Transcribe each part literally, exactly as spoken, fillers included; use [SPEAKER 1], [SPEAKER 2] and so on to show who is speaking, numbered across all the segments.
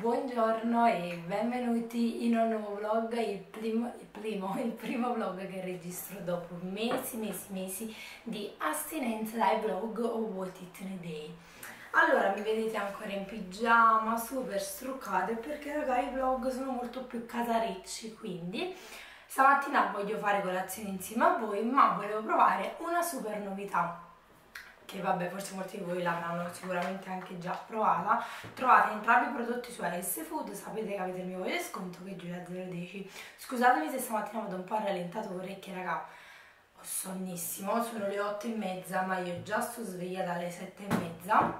[SPEAKER 1] Buongiorno e benvenuti in un nuovo vlog, il primo, il primo, il primo vlog che registro dopo mesi, mesi, mesi di astinenza dai vlog o What It In A Day. Allora, mi vedete ancora in pigiama, super struccate, perché raga i vlog sono molto più casarecci, quindi stamattina voglio fare colazione insieme a voi, ma volevo provare una super novità che vabbè forse molti di voi l'avranno sicuramente anche già provata. Trovate entrambi i prodotti su A S Food, sapete che avete il mio codice sconto che è Giulia zero dieci. Scusatemi se stamattina vado un po' a rallentatore, che raga ho sonnissimo, sono le otto e mezza ma io già sto sveglia dalle sette e mezza.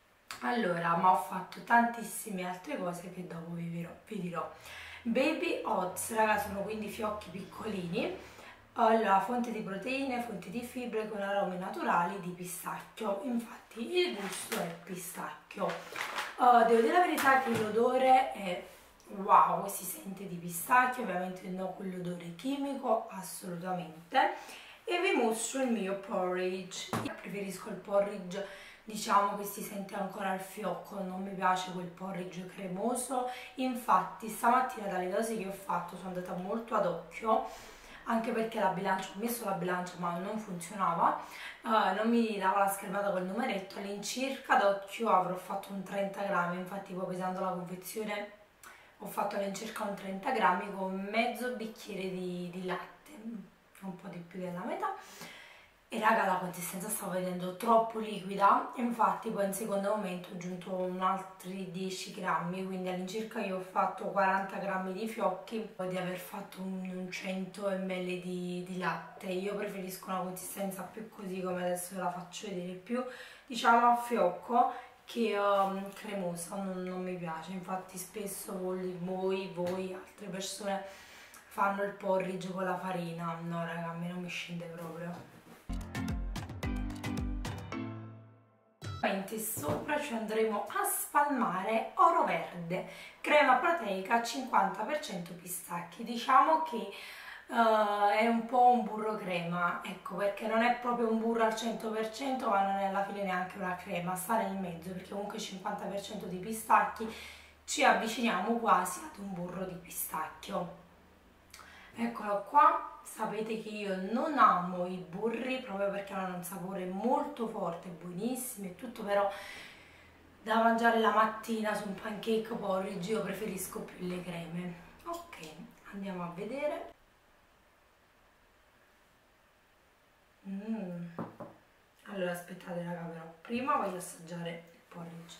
[SPEAKER 1] Allora, ma ho fatto tantissime altre cose che dopo vi dirò. Vi dirò. Baby Oats, raga, sono quindi fiocchi piccolini. Allora, fonte di proteine, fonte di fibre con aromi naturali di pistacchio, infatti il gusto è pistacchio. Uh, devo dire la verità che l'odore è wow, si sente di pistacchio, ovviamente non quell'odore chimico, assolutamente. E vi mostro il mio porridge. Io preferisco il porridge, diciamo, che si sente ancora al fiocco, non mi piace quel porridge cremoso. Infatti stamattina dalle dosi che ho fatto sono andata molto ad occhio, anche perché la bilancia, ho messo la bilancia ma non funzionava, uh, non mi dava la schermata col numeretto. All'incirca d'occhio avrò fatto un trenta grammi, infatti poi pesando la confezione ho fatto all'incirca un trenta grammi con mezzo bicchiere di, di latte, un po' di più della metà. E raga, la consistenza stavo vedendo troppo liquida, infatti poi in secondo momento ho aggiunto un altri dieci grammi, quindi all'incirca io ho fatto quaranta grammi di fiocchi, poi di aver fatto un cento millilitri di, di latte. Io preferisco una consistenza più così, come adesso ve la faccio vedere, più diciamo a fiocco che um, cremosa, non, non mi piace. Infatti spesso voi, voi, voi, altre persone fanno il porridge con la farina, no raga, a me non mi scende proprio. Sopra ci andremo a spalmare oro verde, crema proteica cinquanta per cento pistacchi. Diciamo che uh, è un po' un burro crema, ecco, perché non è proprio un burro al cento per cento ma non è alla fine neanche una crema, sta nel mezzo, perché comunque cinquanta per cento di pistacchi, ci avviciniamo quasi ad un burro di pistacchio. Eccolo qua. Sapete che io non amo i burri proprio perché hanno un sapore molto forte, buonissimo e tutto, però da mangiare la mattina su un pancake porridge io preferisco più le creme. Ok, andiamo a vedere. Mm. Allora aspettate raga, però prima voglio assaggiare il porridge.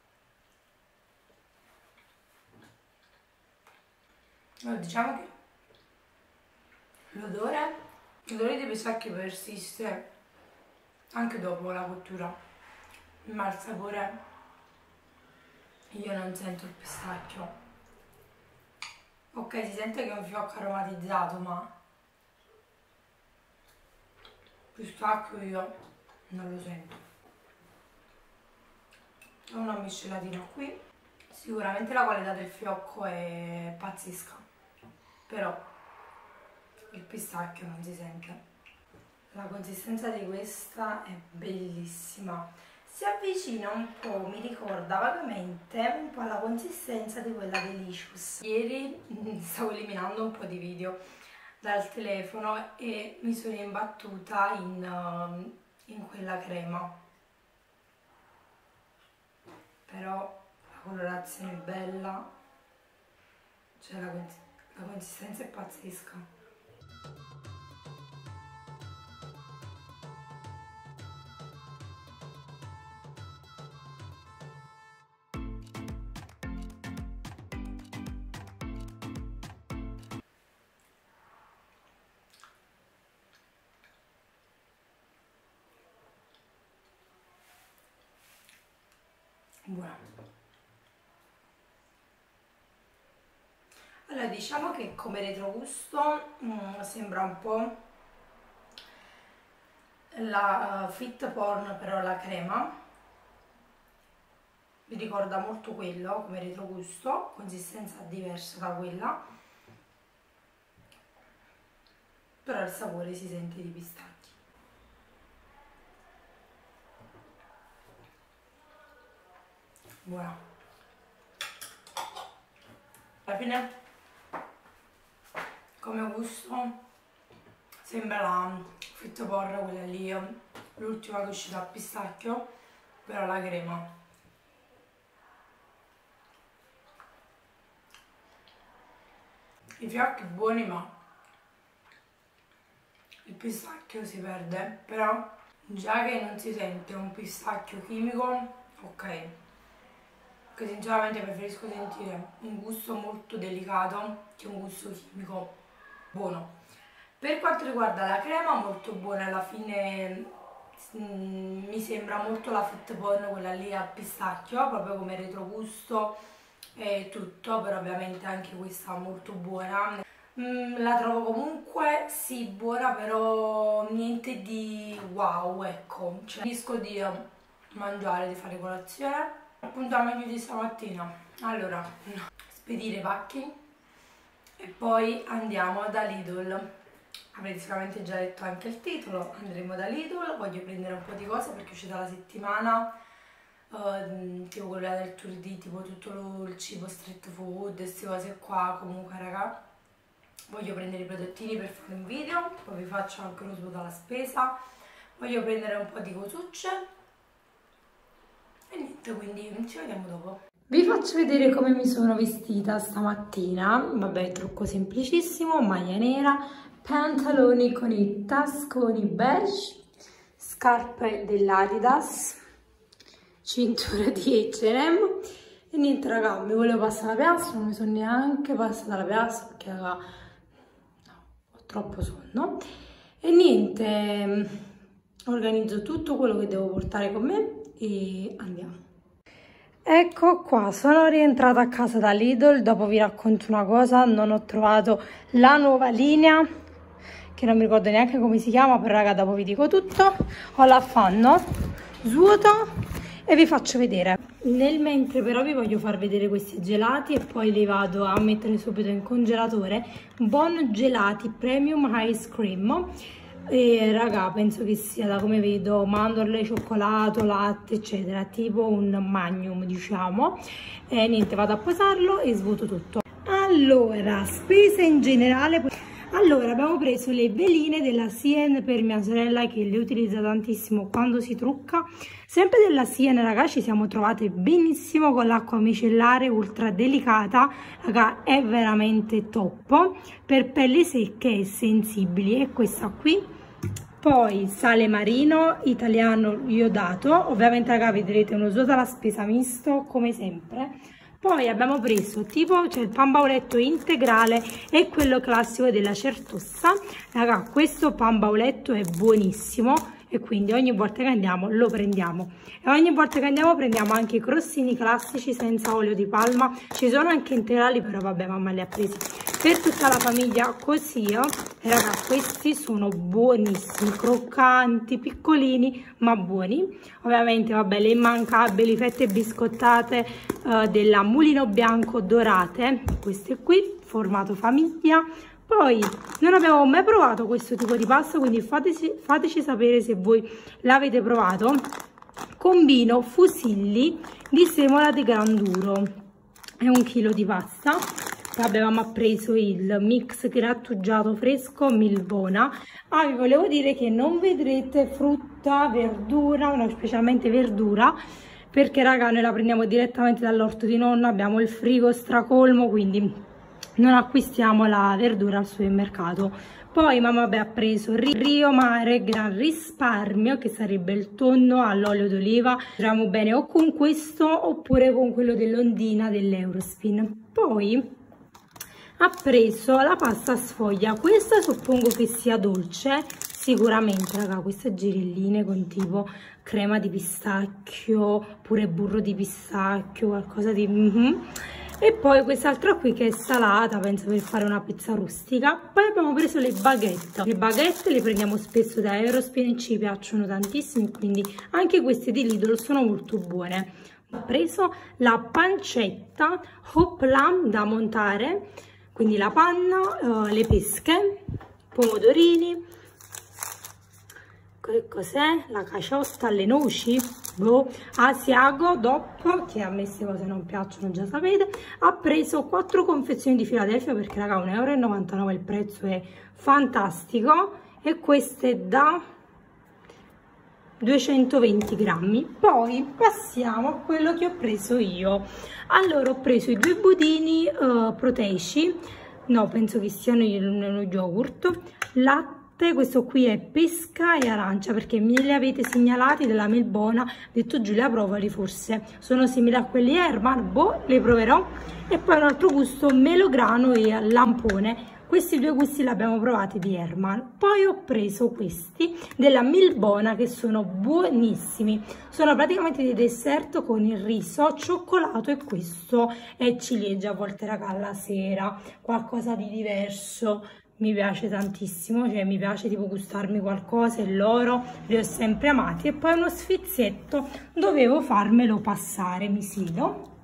[SPEAKER 1] Allora, diciamo che l'odore l'odore dei pistacchi persiste anche dopo la cottura, ma il sapore io non sento il pistacchio. Ok, si sente che è un fiocco aromatizzato, ma pistacchio io non lo sento. Ho una miscelatina qui, sicuramente la qualità del fiocco è pazzesca, però il pistacchio non si sente. La consistenza di questa è bellissima, si avvicina un po', mi ricorda vagamente un po' la consistenza di quella Delicious. Ieri stavo eliminando un po' di video dal telefono e mi sono imbattuta in, in quella crema, però la colorazione è bella, cioè la, la consistenza è pazzesca. Buona. Allora, diciamo che come retrogusto mm, sembra un po' la uh, Fit Porn, però la crema mi ricorda molto quello come retrogusto, consistenza diversa da quella, però il sapore si sente di pistacchi. Buona. alla fine come gusto sembra la Fit Porra, quella lì, l'ultima che è uscita al pistacchio, però la crema. I fiocchi buoni, ma il pistacchio si perde, però già che non si sente un pistacchio chimico, ok, perché sinceramente preferisco sentire un gusto molto delicato che un gusto chimico buono. Per quanto riguarda la crema, molto buona, alla fine mm, mi sembra molto la Fit Porn, quella lì al pistacchio, proprio come retrogusto e tutto, però ovviamente anche questa molto buona. Mm, la trovo comunque sì buona, però niente di wow, ecco, cioè, finisco di mangiare, di fare colazione, appuntamento di stamattina. Allora, spedire pacchi e poi andiamo da Lidl. Avrete sicuramente già letto anche il titolo, andremo da Lidl, voglio prendere un po' di cose perché è uscita la settimana, uh, tipo quella del tour di tipo tutto lo, il cibo street food, queste cose qua, comunque raga. Voglio prendere i prodottini per fare un video, poi vi faccio anche uno svuoto alla spesa, voglio prendere un po' di cosucce e niente, quindi ci vediamo dopo. Vi faccio vedere come mi sono vestita stamattina, vabbè trucco semplicissimo, maglia nera, pantaloni con i tasconi beige, scarpe dell'Adidas, cintura di H and M e niente raga, mi volevo passare la piazza, non mi sono neanche passata la piazza perché raga, troppo sonno e niente, organizzo tutto quello che devo portare con me e andiamo. Ecco qua, sono rientrata a casa da Lidl, dopo vi racconto una cosa, non ho trovato la nuova linea che non mi ricordo neanche come si chiama, però raga dopo vi dico tutto. Ho l'affanno, svuoto e vi faccio vedere. Nel mentre però vi voglio far vedere questi gelati e poi li vado a mettere subito in congelatore. Bon Gelati Premium Ice Cream e raga penso che sia, da come vedo, mandorle, cioccolato, latte eccetera, tipo un magnum diciamo. E niente, vado a posarlo e svuoto tutto. Allora, spese in generale. Allora, abbiamo preso le veline della Sien per mia sorella che le utilizza tantissimo quando si trucca. Sempre della Sien, raga, ci siamo trovate benissimo con l'acqua micellare ultra delicata, raga, è veramente top per pelli secche e sensibili. E questa qui. Poi sale marino italiano iodato, ovviamente raga vedrete uno svuoto alla spesa misto come sempre. Poi abbiamo preso tipo, cioè il pan bauletto integrale e quello classico della Certosa. Raga, questo pan bauletto è buonissimo e quindi ogni volta che andiamo lo prendiamo. E ogni volta che andiamo prendiamo anche i crostini classici senza olio di palma. Ci sono anche integrali, però vabbè, mamma li ha presi per tutta la famiglia così. E raga, questi sono buonissimi, croccanti, piccolini ma buoni. Ovviamente vabbè, le immancabili fette biscottate uh, della Mulino Bianco dorate, queste qui, formato famiglia. Poi non abbiamo mai provato questo tipo di pasta, quindi fateci, fateci sapere se voi l'avete provato. Combino fusilli di semola di granduro, è un chilo di pasta. Poi avevamo preso il mix grattugiato fresco Milbona. Ah, vi volevo dire che non vedrete frutta, verdura, no, specialmente verdura, perché raga noi la prendiamo direttamente dall'orto di nonna, abbiamo il frigo stracolmo, quindi non acquistiamo la verdura al supermercato. Poi mamma vabbè, ha preso Rio Mare Gran Risparmio, che sarebbe il tonno all'olio d'oliva. Troviamo bene o con questo oppure con quello dell'ondina dell'Eurospin. Poi ha preso la pasta sfoglia, questa suppongo che sia dolce, sicuramente raga, queste girilline con tipo crema di pistacchio, pure burro di pistacchio, qualcosa di... Mm-hmm. E poi quest'altra qui che è salata, penso per fare una pizza rustica. Poi abbiamo preso le baguette. Le baguette le prendiamo spesso da Eurospin e ci piacciono tantissimo, quindi anche queste di Lidl sono molto buone. Ho preso la pancetta Hoplam da montare, quindi la panna, uh, le pesche, pomodorini, che cos'è? La caciosta alle noci? Boh. Asiago, dopo, che a me queste cose non piacciono, già sapete, ha preso quattro confezioni di Philadelphia perché raga un euro e novantanove il prezzo è fantastico, e queste da duecentoventi grammi. Poi passiamo a quello che ho preso io. Allora ho preso i due budini uh, proteici, no penso che siano nello yogurt, latte. Questo qui è pesca e arancia perché me li avete segnalati della Melbona, ho detto Giulia provali, forse sono simili a quelli Herman, boh, le proverò. E poi un altro gusto melograno e lampone, questi due gusti li abbiamo provati di Herman. Poi ho preso questi della Melbona che sono buonissimi, sono praticamente dei dessert con il riso, cioccolato, e questo è ciliegia, a volte raga alla sera, qualcosa di diverso. Mi piace tantissimo, cioè mi piace tipo gustarmi qualcosa, e loro li ho sempre amati. E poi uno sfizietto, dovevo farmelo passare, mi siedo,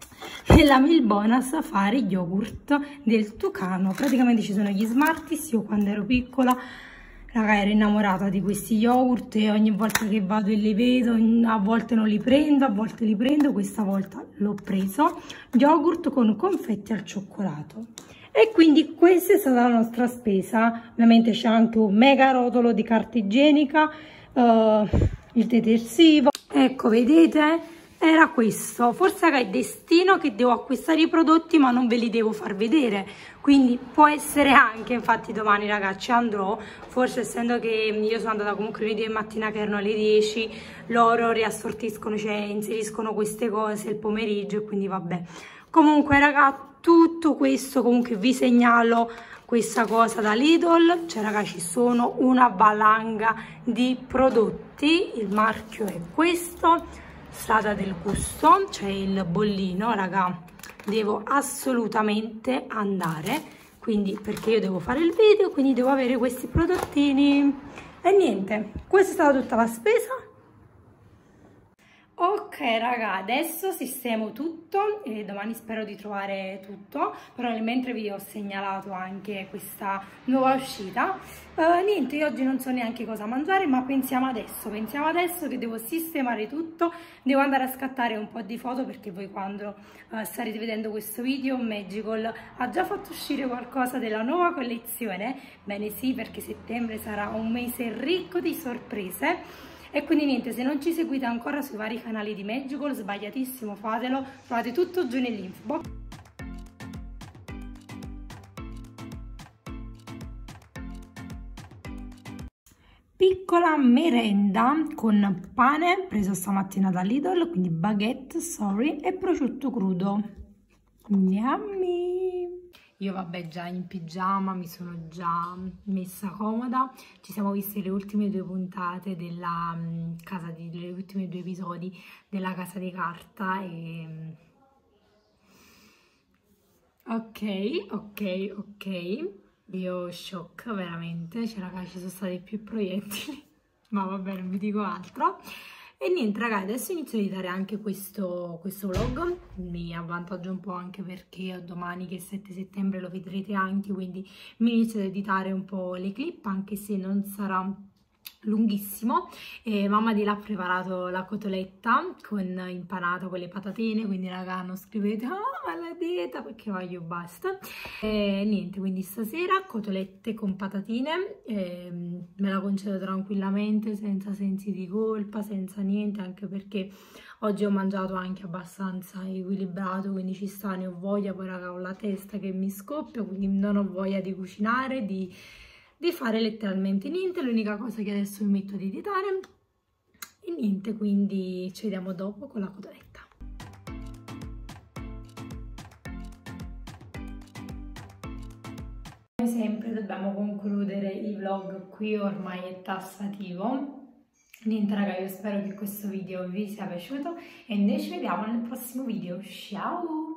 [SPEAKER 1] nella Melbona Safari Yogurt del Tucano. Praticamente ci sono gli Smarties. Io quando ero piccola raga ero innamorata di questi yogurt e ogni volta che vado e li vedo, a volte non li prendo, a volte li prendo, questa volta l'ho preso. Yogurt con confetti al cioccolato. E quindi questa è stata la nostra spesa. Ovviamente c'è anche un mega rotolo di carta igienica, uh, il detersivo, ecco vedete, era questo. Forse raga è destino che devo acquistare i prodotti ma non ve li devo far vedere, quindi può essere anche, infatti domani ragazzi andrò, forse essendo che io sono andata comunque lunedì mattina che erano alle dieci, loro riassortiscono, cioè inseriscono queste cose il pomeriggio, e quindi vabbè. Comunque raga, tutto questo, comunque vi segnalo questa cosa da Lidl, cioè raga ci sono una valanga di prodotti, il marchio è questo, Strada del Gusto, cioè il bollino, raga devo assolutamente andare, quindi perché io devo fare il video, quindi devo avere questi prodottini. E niente, questa è stata tutta la spesa. Ok raga, adesso sistemo tutto e domani spero di trovare tutto, però nel mentre vi ho segnalato anche questa nuova uscita. Uh, niente, io oggi non so neanche cosa mangiare, ma pensiamo adesso, pensiamo adesso che devo sistemare tutto, devo andare a scattare un po' di foto perché voi quando uh, starete vedendo questo video Magical ha già fatto uscire qualcosa della nuova collezione. Bene sì, perché settembre sarà un mese ricco di sorprese. E quindi niente, se non ci seguite ancora sui vari canali di Magical, sbagliatissimo, fatelo, trovate tutto giù nell'info box. Piccola merenda con pane preso stamattina da Lidl, quindi baguette, sorry, e prosciutto crudo. Yummy! Io vabbè già in pigiama, mi sono già messa comoda, ci siamo viste le ultime due puntate della um, casa di, le ultime due episodi della Casa di Carta e... Ok, ok, ok, io shock veramente, cioè ragazzi ci sono stati più proiettili, ma vabbè non vi dico altro. E niente ragazzi, adesso inizio a editare anche questo, questo vlog, mi avvantaggio un po' anche perché domani che è sette settembre lo vedrete anche, quindi mi inizio ad editare un po' le clip, anche se non sarà lunghissimo. E mamma di là ha preparato la cotoletta con impanata con le patatine, quindi raga non scrivete oh la dieta perché voglio basta. E niente, quindi stasera cotolette con patatine, e me la concedo tranquillamente senza sensi di colpa, senza niente, anche perché oggi ho mangiato anche abbastanza equilibrato, quindi ci sta, ne ho voglia. Poi raga ho la testa che mi scoppia, quindi non ho voglia di cucinare, di di fare letteralmente niente. L'unica cosa che adesso mi metto di editare e niente, quindi ci vediamo dopo con la cotoletta. Come sempre dobbiamo concludere il vlog qui, ormai è tassativo. Niente raga, io spero che questo video vi sia piaciuto e noi ci vediamo nel prossimo video. Ciao!